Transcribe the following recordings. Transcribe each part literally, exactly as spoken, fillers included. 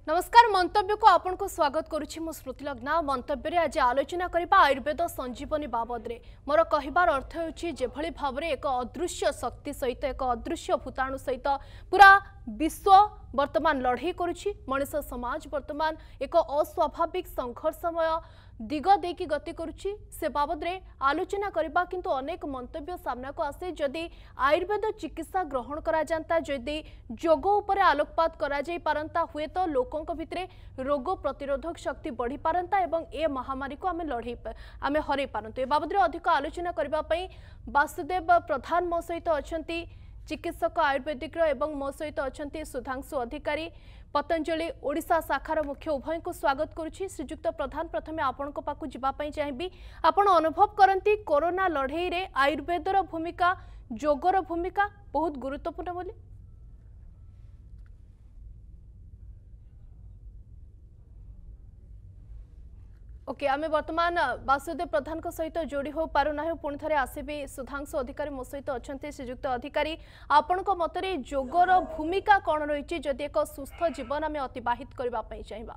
नमस्कार मंतव्य को आपन को स्वागत करुछि मु स्मृति लग्ना मंतव्य आज आलोचना करबा आयुर्वेद संजीवनी बाबद रे मोर कहिबार अर्थ होछि जेभली भाबरे एक अदृश्य शक्ति सहित एक अदृश्य भूताणु सहित पूरा विश्व वर्तमान लड़ाई करुछि मनुष्य समाज वर्तमान एक अस्वाभाविक संघर्षमय दिग देकी गति करुछि से बाबद रे आलोचना करबा किंतु अनेक मंतव्य सामना को आसे जदि आयुर्वेद चिकित्सा ग्रहण करा जानता जदि योग उपरे आलोकपात करा जाई पारंता हुए तो लोकों को भितरे रोग प्रतिरोधक शक्ति बढ़ी पारंता एवं ए महामारी को आमे लड़ाई आमे हरै पारंतु ए बाबद रे अधिक आलोचना करबा पई वासुदेव प्रधान मो सहित अछंती चिकित्सक आयुर्वेदिक एवं मो सहित अछंती सुधांशु अधिकारी पतंजलि ओडिशा शाखार मुख्य उभय को स्वागत करुछि। श्रीजुक्त प्रधान प्रथमे आपण को पाकु जिबा पई चाहेबी आपण अनुभव करंती कोरोना लड़ाई रे आयुर्वेदर भूमिका योगर भूमिका बहुत गुरुत्वपूर्ण बोली ओके आमे वर्तमान वासुदेव प्रधान को सहित जोड़ी हो पारु ना पुणी थे आसबि सुधांशु अधिकारी मो सहित अच्छा श्रीजुक्त अधिकारी आपण को मतरे योगर भूमिका कौन रही जदि एक सुस्थ जीवन आम अतिबाहित करने चाहिए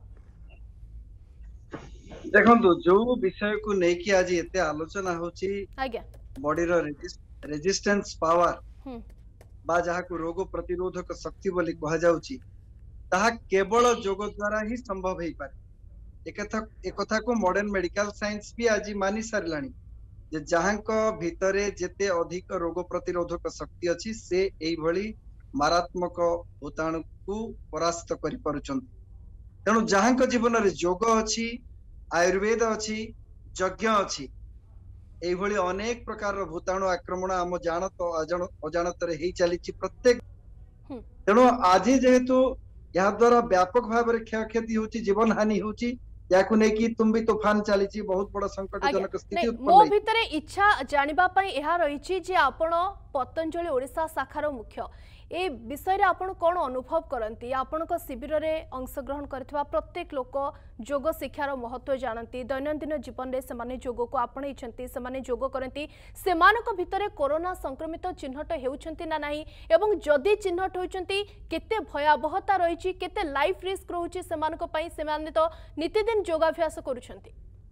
देखो जो विषय को लेकिन आज एते आलोचना होची आज्ञा बॉडी रो रेजिस्टेंस पावर बा जहा को रोग प्रतिरोधक शक्ति बोली कहा जाउची ताहा केवल योग द्वारा ही संभव हेई पारे एक कथा को मॉडर्न मेडिकल साइंस भी आज मानि सारलानी जे जहांक भितरे जेते अधिक रोग प्रतिरोधक शक्ति अछि से एई भली मारात्मक भूताणु को परास्त करि परुचंती तेणु जहांक जीवन रे योग अछि आयुर्वेद अछि यज्ञ अछि एई भली अनेक प्रकार रो भूताणु आक्रमण हम जानत अजान अजानत रे हेई चलीछि प्रत्येक तेणु आज जेहेतु या द्वारा व्यापक भाव रे क्षयक्षति होछि जीवन हानि होछि याकु नै कि तुम भी तूफान चली बहुत बड़ा संकटजनक स्थिति मो भितरे इच्छा जानिबा पई एहा रहिछि जे आपण पतंजलि ओडिशा शाखार मुख्य ए विषय रे आपण कोन अनुभव करंती आपण को शिविर रे अंशग्रहण करथिबा प्रत्येक लोक योग शिक्षार महत्व जानती दैनंदिन जीवन रे सेमाने योग को आपणे छंती सेमाने योग करंती सेमानक भितरे कोरोना संक्रमित चिन्हट हेउछंती ना नाही एवं जदी चिन्हट होइछंती केते भयावहता रहिछि केते लाइफ रिस्क रहउछि सेमानक पई सेमाने तो नित्यदिन योगाभ्यास करूछंती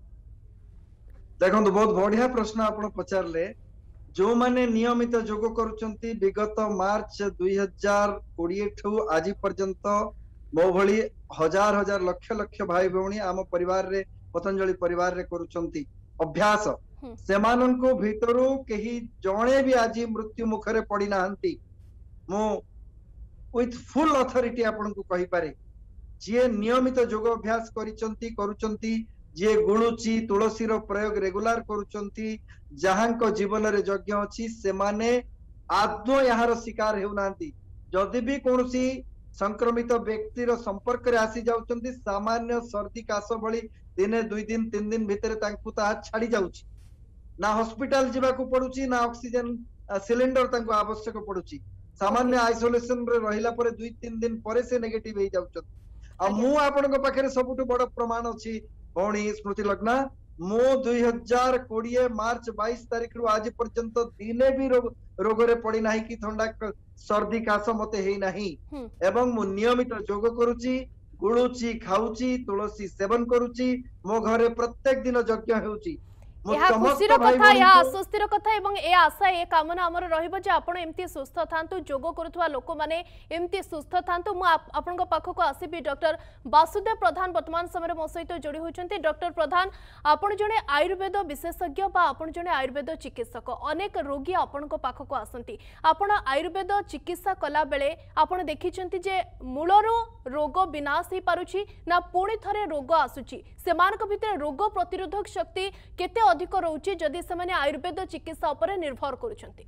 देखो बहुत बढ़िया प्रश्न आपण पचारले जो माने नियमित योग करुचंती विगत मार्च दुई हजार कोड़े ठू आज पर्यंत मो भली हजार हजार लक्ष लक्ष भाई भौणी आम परिवार रे पतंजलि परिवार रे करुचंती अभ्यास सेमान को भीतरू कही जणे भी आज मृत्यु मुखरे पड़ी नाहंती मो विथ फुल अथॉरिटी आपन को कहि पारे जे नियमित योग अभ्यास करिचंती करुचंती जे गुणुची तुलसी रो प्रयोग रेगुलर करुचंती जहांको जीवन रे यज्ञ अछि से माने आत्म यार शिकार हेउ नांती जदि भी कोनोसी संक्रमित व्यक्ति रो संपर्क रे आसी जाउचंती सामान्य सर्दी काश भली दिने दुई दिन तीन दिन भितरे तांकु ता छाडी जाउची ना हॉस्पिटल जिबा को पडुची ना ऑक्सीजन सिलेंडर तांकु आवश्यक पडुची सामान्य आइसोलेशन रे रहिला परे दुई तीन दिन परे से नेगेटिव हे जाउचत आ मु आपन को पाखरे सबुटु बड़ प्रमाण अछि भौणी स्मृति लग्ना मो दुई हजार कोड़े मार्च बाईस तारीख रु आज पर्यंत दिने भी रोग रोगरे पड़ी नाही कि ठंडा सर्दी काश मते हेई नाही एवं मु नियमित योग करूची गुळुची खाउची तुलसी सेवन करूची मो घरे प्रत्येक दिन यज्ञ हेउची या खुशीर कथा या आश्वस्तिर कथा एवं ए आशा ए कामना हमर रहिबो जे आपण एम्ति सुस्थ थांतु योग करूथवा लोक माने एम्ति सुस्थ थांतु मु आपण को पाखो को आसीबी डॉक्टर वासुदेव प्रधान वर्तमान समय मो सहित जोड़ी होचंती डॉक्टर प्रधान आपण जने आयुर्वेद विशेषज्ञ बा आपण जने आयुर्वेद चिकित्सक अनेक रोगी आपण को पाखो को आसंती आपण आयुर्वेद चिकित्सा कला बेले आपण देखिचंती जे मूलरो रोग विनाश ही पारुची ना पुणी थरे रोग आसुची सेमानक भितर रोग प्रतिरोधक शक्ति केते अधिक रहउची जदि सेमाने आयुर्वेद चिकित्सा उपरे निर्भर करूछंती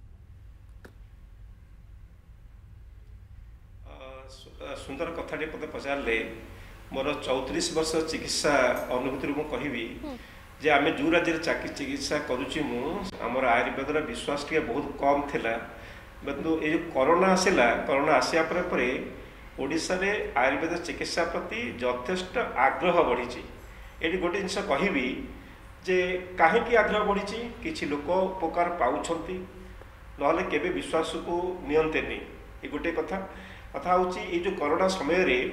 सुंदर कथाटे पते पचारले मोर चौतीस वर्ष चिकित्सा अनुभूति मु कहबी जे आमे जो राज्य चिकित्सा करूची मु हमर आयुर्वेद रा विश्वास के बहुत कम थिला किंतु ए जो कोरोना आसिला कोरोना आसिया परे परे ओडिसा रे आयुर्वेद चिकित्सा प्रति यथेष्ट आग्रह बढ़ी एटी गोटे जिनस कहबी जे कहीं आग्रह बढ़ी किसी लोक उपकार पाउछंती नहले केबे विश्वास को नियंते नहीं ये गोटे कथा कथा हूँ ये जो कोरोना समय रे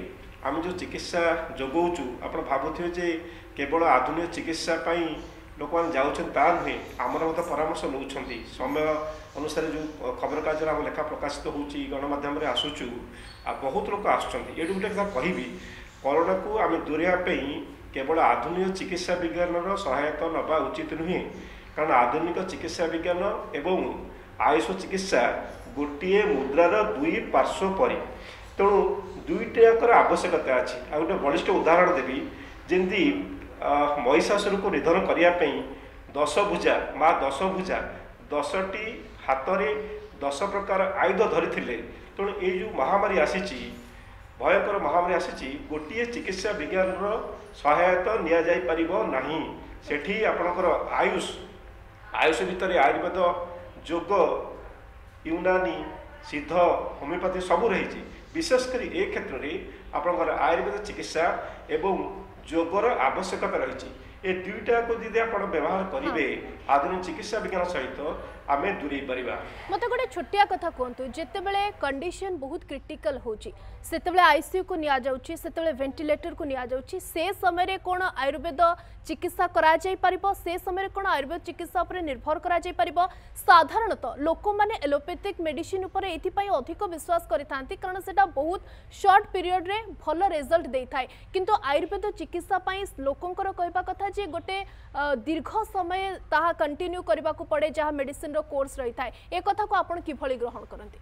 आम जो चिकित्सा जोगाऊचु आप भावुवे जे केवल आधुनिक चिकित्सा लोक मैंने जाऊँ ता नुहे आमर मत परामर्श नौ समय अनुसार जो खबर कागज आम लेखा प्रकाशित हो गणमाध्यम आसुचु आ बहुत लोग आसुँच ये गोटे कथा कहि कोरोना को आम दूरेवाई केवल आधुनिक चिकित्सा विज्ञान सहायता नवा उचित नुहे कारण आधुनिक चिकित्सा विज्ञान एवं आयुष चिकित्सा गोटे मुद्रार दुई पार्श्व परी तेणु दुईटाकर आवश्यकता अच्छी आ गोटे बलिष्ठ उदाहरण देवी जमी महिषासुर को निधन करने दश भुजा माँ दश भुजा दशटी हाथ में दश प्रकार आयुध धरी तेणु ये जो महामारी आसी भयंकर महामारी आसी गोटे चिकित्सा विज्ञान सहायता नि जापर सेठी आपणकर आयुष आयुष भितर आयुर्वेद योग यूनानी सिद्ध होमिओपैथी सबू रही विशेषकर ए क्षेत्र में आपणकर आयुर्वेद चिकित्सा एवं योगर आवश्यकता रही ए दुईटा को यदि आप व्यवहार करेंगे आधुनिक चिकित्सा विज्ञान सहित आम दूरे पारिबा। मत गोटे छोटिया कथा कहतु जितेबले कंडीशन बहुत क्रिटिकल होची सेतेबले आईसीयू को निया जाउची सेतेबले वेंटिलेटर को निया जाउची से समय रे कोन आयुर्वेद चिकित्सा करा जाई परिबो से समय रे कोन आयुर्वेद चिकित्सा ऊपर निर्भर करा जाई परिबो साधारणतः लोक माने एलोपैथिक मेडिसिन ऊपर एथि पई अधिक विश्वास करिथांती कारण सेटा बहुत शॉर्ट पीरियड रे भलो रिजल्ट देई थाए किंतु आयुर्वेद चिकित्सा पई लोकंकर कहबा कथा जे गोटे दीर्घ समय ताहा कंटिन्यू करबा को पड़े जहा मेडिसिन रो कोर्स रही थाए ए कथा को आपण किभली ग्रहण करंती।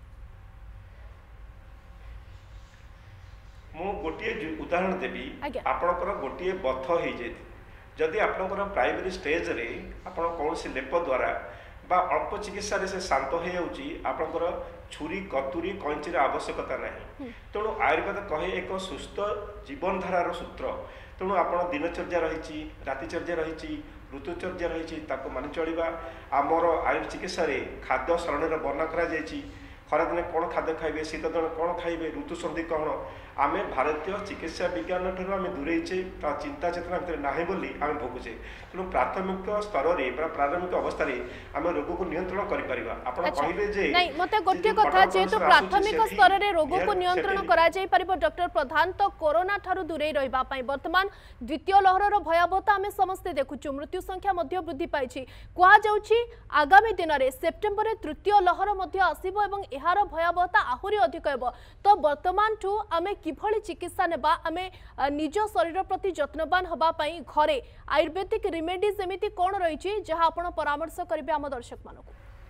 मु गोटे उदाहरण देवी आपणकर गोटे बथ हो जदि आपणकर प्राइमरी स्टेज रे आपण कौन सी लेप द्वारा बा अल्प चिकित्सा रे से शांत हो जाउची आपणकर छुरी कतुरी कंचीर आवश्यकता नहीं तेणु आयुर्वेद कहे एक सुस्थ जीवन धारार सूत्र तेणु आपण दिनचर्या रही रातिचर्या रही ऋतुचर्या रही मानि चलिबा आमर आयुर्वेद चिकित्सा रे खाद्य सरणी वर्णन करा जायछि खरादिने कौन खाद्य खाइबे शीत दिन कौन खाइबे ऋतु संधि कौन आम भारतीय चिकित्सा विज्ञान ठार आम दूरेचे चिंता चेतना भितर ना बोली आम भोगुचे तेणु प्राथमिक स्तर में प्रारंभिक अवस्था आम रोग को नियंत्रण कर मते गोटे कथा जेहेतु प्राथमिक स्तर में रोग को नियंत्रण करा जाई परिबो डॉक्टर प्रधान तो कोरोना ठारू दूरे रहिबा पई वर्तमान द्वितीय लहरर भयावहता आम समस्ते देखुचु मृत्यु संख्या मध्य वृद्धि पाइछि कुआ जाउछि आगामी दिन में सेप्टेम्बर रे तृतीय लहर मध्य आसीबो एवं एहार भयावहता आहुरी अधिक हेबो तो वर्तमान ठू आमे किभली चिकित्सा नेबा आमे निज शरीर प्रति जत्नवान हबा पई घरे आयुर्वेदिक रिमेडीज एमिति कोन रहिछि जहा आपण परामर्श करिवे आम दर्शक मानको।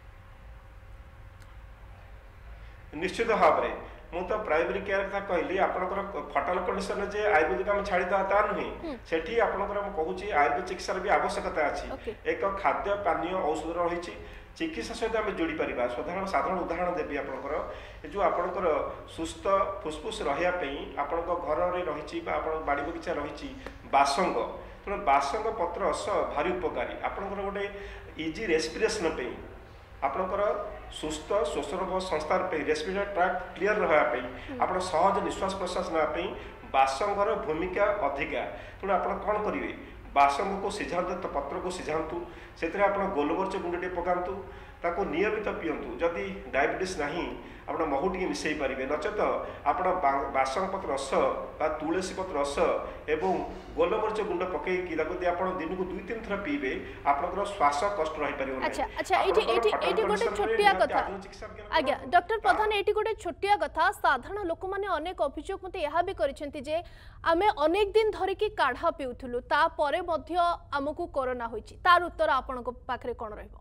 निश्चित भाव में मु तो प्राइमरी केयर कथा कहली आपनकर फटल कंडीशन जे आयुर्वेदिक हम छाड़ी दा ता नहीं सेठी आपनकर हम कहूची आयुर्वेद चिकित्सा भी आवश्यकता अछि एक खाद्य पानीय औषध रहिछि चिकित्सा सहित आम जोड़ी पारिबा साधारण साधारण उदाहरण देवी आपनकर जो आपनकर सुस्थ फुसफुस रहियापई आपनक घर रे रहिछि बा आपन बाड़ी बगीचा रहिछि बासंग तेणु बासंग पत्र रस भारी उपकारी आपनकर गोटे इजी रेस्पिरेशन पे आपनकर सुस्थ श्वसन संस्थान पे रेस्पिरेटरी ट्रैक्ट क्लियर रहापई आपन सहज निश्वास प्रश्वास नापई बासंगर भूमिका अधिका तेणु आपन कौन करेंगे बासंग को सिझातु तो पत्र को सिझातु से गोलमरीच गुंडे पकातु ताको नियमित पीयंतु जदि डायबिटीज नहीं आप महू टी मिसई पारे नचेत आप बासंग पत्र रस बा तुलसी पत्र रस एवं गोलमरीच गुंड पकईकि आप दिन को दुई तीन थर पीबे आपनकर श्वास कष्ट रही पारिबो नहीं। अच्छा अच्छा एटी एटी एटी गोटे छोटिया कथा आज्ञा डॉक्टर प्रधान एटी गोटे छोटिया कथा साधारण लोक माने अनेक अभियोग मते यहा भी करिसेंती जे आमे अनेक दिन धरि की काढ़ा पिउथुलु ता परे मध्य हमकु कोरोना होईची तार उत्तर आपनको पाखरे कोन रहबो।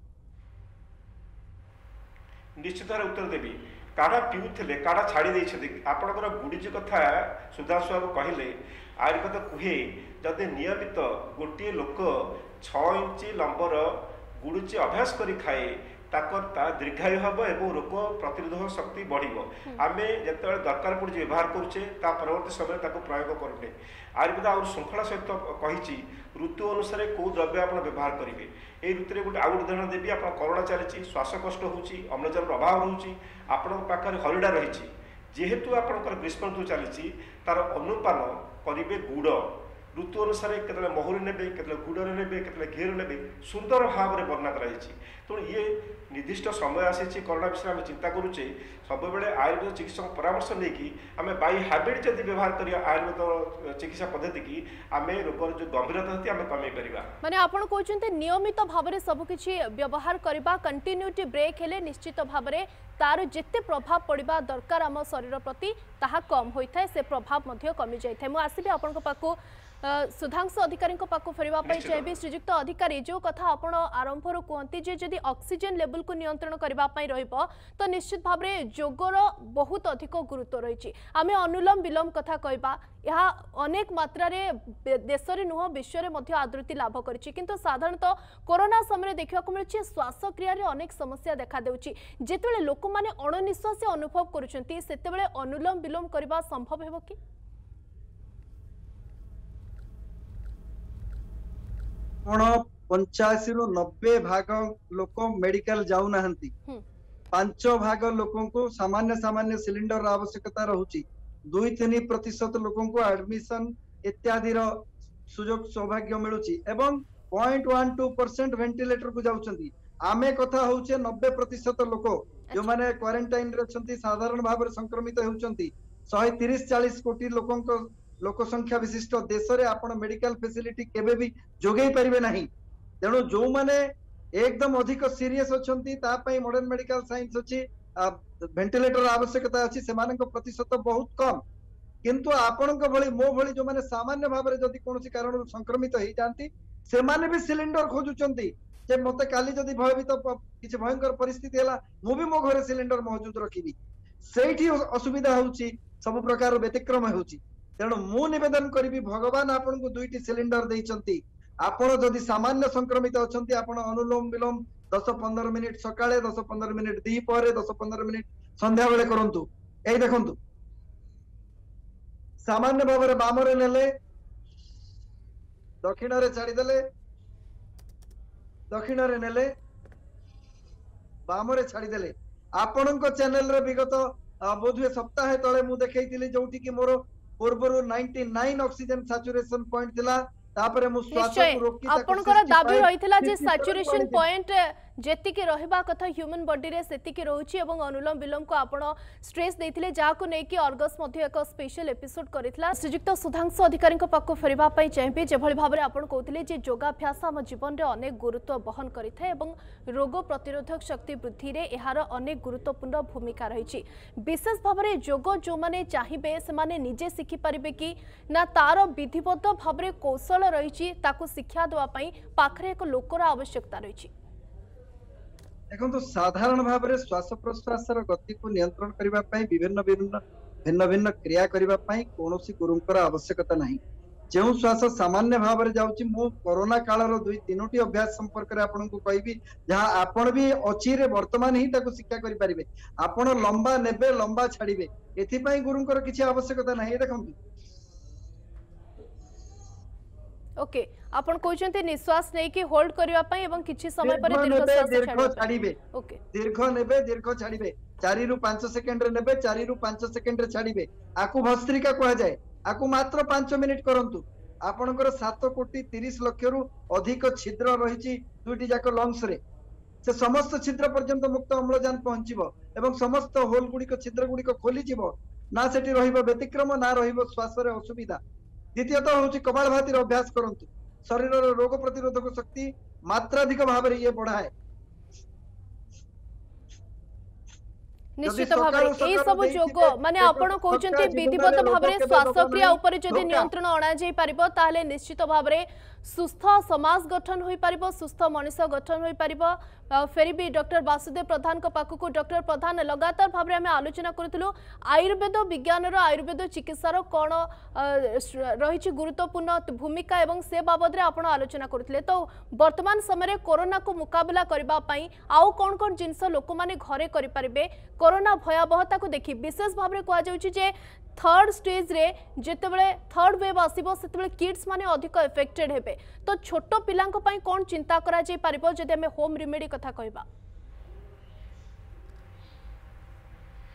निश्चित उत्तर देवी काढ़ा पीउले काढ़ा छाड़ी देइछथि आपनकर गुडीज कथा सुधांशु बाबू कहले आयुर्वेद कहे जदि नियमित गोटे लोक छह इंच लंबर गुडुची अभ्यास करी खाए ताकर ता दीर्घायु हम एवं रोग प्रतिरोधक शक्ति बढ़िबो आमे जेतेबेले दरकार पड़े व्यवहार करुचे ता परवर्ती समय ताको प्रयोग करूने आयुर्वेद और श्रृंखला सहित कही ऋतु अनुसार कौ द्रव्य आप व्यवहार करेंगे ये ऋतु में गोटे आउ उदाहरण देवी आप कोरोना चली श्वासकष्ट होची अम्लजान अभाव रोचे आपण पाखे हरिडा रही जेहेतु आपंकर ग्रीष्म ऋतु चली तार अनुपान करेंगे गुड़ ऋतु अनुसार केतले महुरी नेबे केतले गुड़े नेबे केतले घीर नेबे सुंदर भाव में वर्णना कराई तेणु ये निर्दिष्ट समय आसी कोरोना विषय में चिंता करुचे सब बेले आयुर्वेद चिकित्सक परामर्श नहीं आम बाई हाबिट जब व्यवहार करिया आयुर्वेद चिकित्सा पद्धति की आम रोगर जो गंभीरता होती आम कमे परिबा माने आपण कहउछन्ते नियमित भाव में सब किछि व्यवहार करबा कंटिन्यूटी ब्रेक हेले निश्चित भाव में तार जेते प्रभाव पड़िबा दरकार आम शरीर प्रति ताहा कम होइथाय से प्रभाव मध्य कमी जाइथाय मु आसीबे आपन पाखु सुधांशु अधिकारी पाखु फेरवा चाहिए श्रीजुक्त अधिकारी जो कथा आपण आरंभ रू कहती जे जदि ऑक्सीजन लेवल को नियंत्रण करने रहिबो तो निश्चित भाव में जोगर बहुत अधिक गुरुत्व रही आम अनुलोम विलोम कथा कहबा यह अनेक मात्रा रे देश रे नुह विश्व रे मध्य आदृति लाभ करिछि किंतु साधारणतः कोरोना समय देखा मिलुछि श्वासक्रिया रे अनेक समस्या देखा देउछि जेतेबेले लोक माने अणनिश्वासी अनुभव करूछन्ति सेतेबेले अनुलोम विलोम करबा संभव हेबो कि पंचाशी रु नब्बे भाग लोक मेडिकल जाऊ नाहंती पांच भाग लोकों को सामान्य सामान्य सिलिंडर आवश्यकता रहुची दुई तीन प्रतिशत लोकों को एडमिशन इत्यादि सुजोग सौभाग्य मिलुची एवं point one two percent ventilator को जाउछंती आमे कथा होउचे नब्बे प्रतिशत लोक जो माने क्वारंटाइन रे छंती साधारण भाव में संक्रमित होउछंती एक सौ तीस चालीस कोटी लोकों को लोक संख्या विशिष्ट देश रे आपण मेडिकल फैसिलिटी केबे भी जोगै परिबे नाही तेणु जो माने एकदम अधिक सीरियस अछंती ता पई मॉडर्न मेडिकल साइंस अछि वेंटिलेटर आवश्यकता अछि सेमानक प्रतिशत बहुत कम किंतु आपणक भली मो भली जो माने सामान्य भाव रे जदी कोनोसी कारण संक्रमित होई जानती सेमाने भी सिलिंडर खोजुचंती जे मते काली जदी भयभीत किछि भयंकर परिस्थिति हला मु भी मो घरे सिलिंडर मौजूद रखिबी सेठी असुविधा होउची सब प्रकार व्यतिक्रम होउची तेणु मु निवेदन करी भगवान आपन को दुईटी सिलिंडर देइचंती आपण जदि सामान्य संक्रमित अछंती आपण अनुलोम विलोम दस पंद्रह मिनिट सकाळे दस पंद्रह मिनिट दी परे दस पंद्रह मिनिट संध्या बेले करंतु एई देखंतु सामान्य भाव रे बाम रे नेले दक्षिण रे छाडी देले दक्षिण रे नेले बाम रे छाडी देले आपणक चैनल रे विगत बोधवे सप्ताह तळे मु देखैतिली जोठी कि मोर पूर्वरु निन्यानवे ऑक्सीजन सैचुरेशन पॉइंट थिला तापरे मु श्वास को रोकी आपनकर दाबी रहितला जे सैचुरेशन पॉइंट जेति के रहबा कथा ह्यूमन बॉडी रे सेति के रहउची एवं अनुलोम विलोम को आपण स्ट्रेस देथिले जा को नै कि अर्गस मध्ये एक स्पेशल एपिसोड करितला श्रीजुक्त सुधांशु अधिकारी को पाको फेरबा पई चाहिबे जे भली भाबरे आपण कहथिले जे योगाभ्यास हम जीवन रे अनेक गुरुत्व बहन करिथाय एवं रोग प्रतिरोधक शक्ति वृद्धि रे एहार अनेक गुरुत्वपूर्ण भूमिका रहिछि विशेष भाबरे योग जो माने चाहिबे से माने निजे सिखि परिबे कि ना तार विधिबद्ध भाबरे कौशल रहिछि ताको शिक्षा देवा पई पाखरे एक लोकर आवश्यकता रहिछि देखो तो साधारण भाव में श्वास प्रश्वास गति को नियंत्रण करने विभिन्न विभिन्न भिन्न भिन्न क्रिया करने कौन गुरुंकर आवश्यकता नहीं जो श्वास सामान्य भाव में जाऊँगी मु कोरोना कालर दुई तीनोटी अभ्यास संपर्क में आपन को कहबी जहाँ आपण भी अच्छी रे वर्तमान ही ताको शिक्षा करि परिबे आपण लंबा नेबे लंबा छाड़िबे एथिपाई गुरुंकर किछि आवश्यकता नहीं देखंतु ओके आपण कहउछन्ते निश्वास नै कि होल्ड करिवा पई एवं किछि समय पर दीर्घ श्वास दीर्घ छाड़िबे ओके दीर्घ नेबे दीर्घ छाड़िबे चार रु पाँच सेकंड रे नेबे चार रु पाँच सेकंड रे छाड़िबे आकु भस्त्रिका कहा जाए आकु मात्र पाँच मिनिट करंतु आपनकर सात कोटी तीस लाख रु अधिक छिद्र रहिछि दुईटी जाक लंग्स रे से समस्त छिद्र पर्यंत मुक्त अम्लजान पहुंचीबो एवं समस्त होल गुडी को छिद्र गुडी को खोली जीवो ना सेठी रहिबो व्यतिक्रम ना रहिबो श्वास रे असुविधा द्वितीयतः हूँ कपालभातिर अभ्यास करंतु शरीर रोग प्रतिरोधक शक्ति मात्राधिक भाव में ये बढ़ाए निश्चित भाव में सब योग माने आपण कहउछन्ते विधिवत भाव में श्वासक्रिया ऊपर जदि नियंत्रण अणा जाई परिबो ताले निश्चित भाव में सुस्थ समाज गठन होई परिबो सुस्थ मनुष्य गठन होई परिबो फेरी भी डॉक्टर वासुदेव प्रधान को पाखु को डॉक्टर प्रधान लगातार भाव में आम आलोचना करूँ आयुर्वेद विज्ञान आयुर्वेद चिकित्सार कौन रही गुरुत्वपूर्ण भूमिका एवं से बाबद में आप आलोचना करते तो वर्तमान समय कोरोना को मुकाबला करने आउ कौन कौन जिनस लोक मैंने घरे करें कोरोना भयावहता को देखी विशेष भाव में कहुचे थर्ड स्टेज रे जेतेबेले थर्ड वेव आसीबो सेतेबेले किड्स माने अधिक इफेक्टेड हेबे तो छोट पिलांको पई कोन चिंता करा जाय पारिबो जदि हमें होम रेमेडी कथा कहबा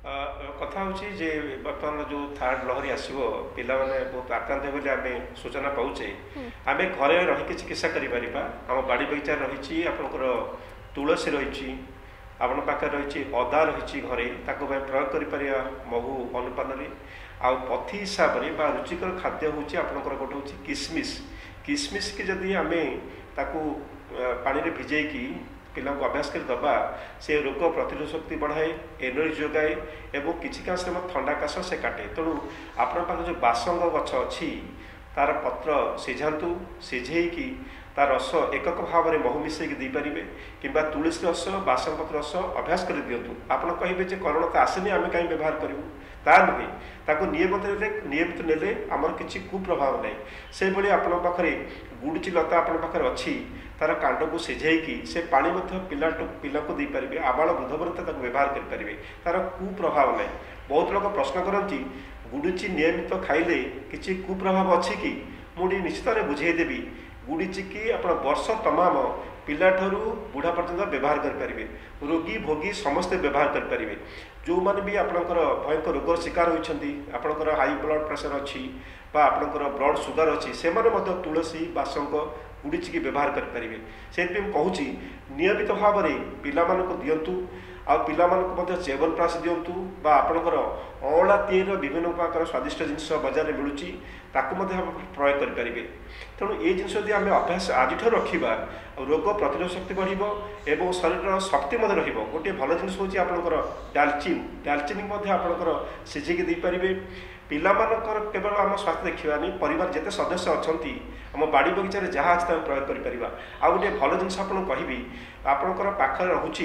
କଥା ହେଉଛି ଯେ ବର୍ତ୍ତମାନ ଯେଉଁ ଥାର୍ଡ ଲହରୀ ଆସିବ ପିଲାମାନେ ବହୁତ ଆକ୍ରାନ୍ତ ହେବେ ବୋଲି ଆମେ ସୂଚନା ପାଉଛେ ଆମେ ଘରେ ରହିକି ଚିକିତ୍ସା କରିପାରିବା। ଆମ ବାଡ଼ି ବଗିଚାରେ ରହିଛି ଆପଣଙ୍କର ତୁଳସୀ ରହିଛି, ଆପଣଙ୍କ ପାଖରେ ରହିଛି ଅଦା ରହିଛି ଘରେ, ତାକୁ ପାଇଁ ପ୍ରୟୋଗ କରିପାରିବା ମହୁ ଅନୁପାନରେ। ଆଉ ପଥି ହିସାବରେ ବା ରୁଚିକର ଖାଦ୍ୟ ହେଉଛି ଆପଣଙ୍କର ଗୋଟେ ହେଉଛି କିସମିସ୍। କିସମିସ୍ କି ଯଦି ଆମେ ତାକୁ ପାଣିରେ ଭିଜେଇକି ପିଲାଙ୍କୁ ଅଭ୍ୟାସ କରି ଦେବା, ସେ ରୋଗ ପ୍ରତିରୋଧ ଶକ୍ତି ବଢ଼ାଏ, ଏନର୍ଜି ଯୋଗାଏ ଏବଂ କିଛି କାଂଶରେ ମଧ୍ୟ ଥଣ୍ଡା କାଶ ସେ କାଟେ। ତେଣୁ ଆପଣଙ୍କ ପାଖରେ ଯେଉଁ ବାସଙ୍ଗ ଗଛ ଅଛି ତାର ପତ୍ର ସିଝାନ୍ତୁ, ସିଝେଇକି ତା ରସ ଏକକ ଭାବରେ ମହୁ ମିଶାଇକି ଦେଇପାରିବେ କିମ୍ବା ତୁଳସୀ ରସ ବାସଙ୍ଗ ପତ୍ର ରସ ଅଭ୍ୟାସ କରି ଦିଅନ୍ତୁ। ଆପଣ କହିବେ ଯେ କରୋନା ତ ଆସେନି ଆମେ କାହିଁ ବ୍ୟବହାର କରିବୁ, ତା ନୁହେଁ, ତାକୁ ନିୟମିତ ନେଲେ ନିୟମିତ ନେଲେ ଆମର କିଛି କୁପ୍ରଭାବ ନାହିଁ। ସେହିଭଳି ଆପଣଙ୍କ ପାଖରେ ଗୁଡ଼ୁଚି ଲତା ଆପଣଙ୍କ ପାଖରେ ଅଛି, ତାର କାଣ୍ଡକୁ ସିଝେଇକି ସେ ପାଣି ମଧ୍ୟ ପିଲାଠୁ ପିଲାକୁ ଦେଇପାରିବେ, ଆବାଳ ବୃଦ୍ଧ ବନିତା ତାକୁ ବ୍ୟବହାର କରିପାରିବେ, ତାର କୁପ୍ରଭାବ ନାହିଁ। ବହୁତ ଲୋକ ପ୍ରଶ୍ନ କରନ୍ତି ଗୁଡ଼ୁଚି ନିୟମିତ ଖାଇଲେ କିଛି କୁପ୍ରଭାବ ଅଛି କି? ମୁଁ ଟିକେ ନିଶ୍ଚିତରେ ବୁଝେଇଦେବି। ଗୁଡ଼ୁଚିକି ଆପଣ ବର୍ଷ ତମାମ ପିଲାଠାରୁ ବୁଢ଼ା ପର୍ଯ୍ୟନ୍ତ ବ୍ୟବହାର କରିପାରିବେ, ରୋଗୀ ଭୋଗୀ ସମସ୍ତେ ବ୍ୟବହାର କରିପାରିବେ। ଯେଉଁମାନେ ବି ଆପଣଙ୍କର ଭୟଙ୍କର ରୋଗର ଶିକାର ହୋଇଛନ୍ତି, ଆପଣଙ୍କର ହାଇ ବ୍ଲଡ଼ ପ୍ରେସର ଅଛି ବା ଆପଣଙ୍କର ବ୍ଲଡ଼ ସୁଗାର ଅଛି, ସେମାନେ ମଧ୍ୟ ତୁଳସୀ ବାସଙ୍ଗ ଗୁଡ଼ୁଚିକି ବ୍ୟବହାର କରିପାରିବେ। ସେଥିପାଇଁ ମୁଁ କହୁଛି ନିୟମିତ ଭାବରେ ପିଲାମାନଙ୍କୁ ଦିଅନ୍ତୁ। ଆଉ ପିଲାମାନଙ୍କୁ ମଧ୍ୟ ଚ୍ୟବନପ୍ରାଶ ଦିଅନ୍ତୁ ବା ଆପଣଙ୍କର ଅଁଳା ତିଆରିର ବିଭିନ୍ନ ପ୍ରକାର ସ୍ୱାଦିଷ୍ଟ ଜିନିଷ ବଜାରରେ ମିଳୁଛି, ତାକୁ ମଧ୍ୟ ପ୍ରୟୋଗ କରିପାରିବେ। ତେଣୁ ଏଇ ଜିନିଷ ଯଦି ଆମେ ଅଭ୍ୟାସ ଆଜିଠାରୁ ରଖିବା, ରୋଗ ପ୍ରତିରୋଧ ଶକ୍ତି ବଢ଼ିବ ଏବଂ ଶରୀରର ଶକ୍ତି ମଧ୍ୟ ରହିବ। ଗୋଟିଏ ଭଲ ଜିନିଷ ହେଉଛି ଆପଣଙ୍କର ଡାଲଚିନି। ଡାଲଚିନି ମଧ୍ୟ ଆପଣଙ୍କର ସିଝେଇକି ଦେଇପାରିବେ। ପିଲାମାନଙ୍କର କେବଳ ଆମ ସ୍ୱାସ୍ଥ୍ୟ ଦେଖିବାନି, ପରିବାର ଯେତେ ସଦସ୍ୟ ଅଛନ୍ତି ଆମ ବାଡ଼ି ବଗିଚାରେ ଯାହା ଅଛି ତାକୁ ପ୍ରୟୋଗ କରିପାରିବା। ଆଉ ଗୋଟିଏ ଭଲ ଜିନିଷ ଆପଣଙ୍କୁ କହିବି, ଆପଣଙ୍କର ପାଖରେ ରହୁଛି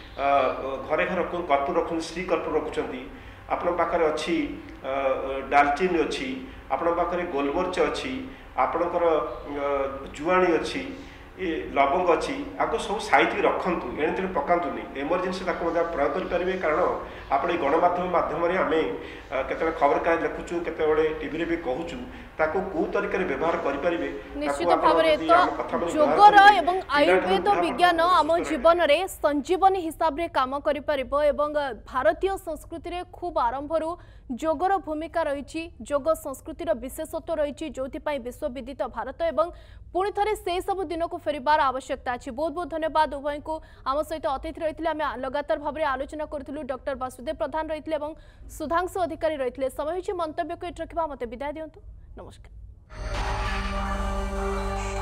ଘରେ ଘରେ କର୍ପୂର ରଖୁଛନ୍ତି, ଶ୍ରୀ କର୍ପୂର ରଖୁଛନ୍ତି, ଆପଣଙ୍କ ପାଖରେ ଅଛି ଡାଲଚିନି ଅଛି, ଆପଣଙ୍କ ପାଖରେ ଗୋଲମରିଚ ଅଛି, ଆପଣଙ୍କର ଜୁଆଣି ଅଛି, ଏ ଲବଙ୍ଗ ଅଛି, ଆକୁ ସବୁ ସାଇତିକି ରଖନ୍ତୁ, ଏଣିତେଣେ ପକାନ୍ତୁନି। ଏମର୍ଜେନ୍ସି ତାକୁ ମଧ୍ୟ ପ୍ରୟୋଗ କରିପାରିବେ। କାରଣ ଆପଣ ଏଇ ଗଣମାଧ୍ୟମ ମାଧ୍ୟମରେ ଆମେ କେତେବେଳେ ଖବରକାଗଜ ଲେଖୁଛୁ, କେତେବେଳେ ଟିଭିରେ ବି କହୁଛୁ, ତାକୁ କେଉଁ ତରିକାରେ ବ୍ୟବହାର କରିପାରିବେ। ନିଶ୍ଚିତ ଭାବରେ ତ ଯୋଗର ଏବଂ ଆୟୁର୍ବେଦ ବିଜ୍ଞାନ ଆମ ଜୀବନରେ ସଞ୍ଜୀବନୀ ହିସାବରେ କାମ କରିପାରିବ ଏବଂ ଭାରତୀୟ ସଂସ୍କୃତିରେ ଖୁବ୍ ଆରମ୍ଭରୁ ଯୋଗର ଭୂମିକା ରହିଛି, ଯୋଗ ସଂସ୍କୃତିର ବିଶେଷତ୍ୱ ରହିଛି, ଯୋଉଥିପାଇଁ ବିଶ୍ୱବିଦିତ ଭାରତ ଏବଂ ପୁଣି ଥରେ ସେ ସବୁ ଦିନକୁ ଫେରିବାର ଆବଶ୍ୟକତା ଅଛି। ବହୁତ ବହୁତ ଧନ୍ୟବାଦ ଉଭୟଙ୍କୁ। ଆମ ସହିତ ଅତିଥି ରହିଥିଲେ, ଆମେ ଲଗାତାର ଭାବରେ ଆଲୋଚନା କରୁଥିଲୁ। ଡକ୍ଟର ବାସୁଦେବ ପ୍ରଧାନ ରହିଥିଲେ ଏବଂ ସୁଧାଂଶୁ ଅଧିକାରୀ ରହିଥିଲେ। ସମୟ ହୋଇଛି ମନ୍ତବ୍ୟକୁ ଏଠି ରଖିବା। ମତେ ବିଦାୟ ଦିଅନ୍ତୁ। ନମସ୍କାର।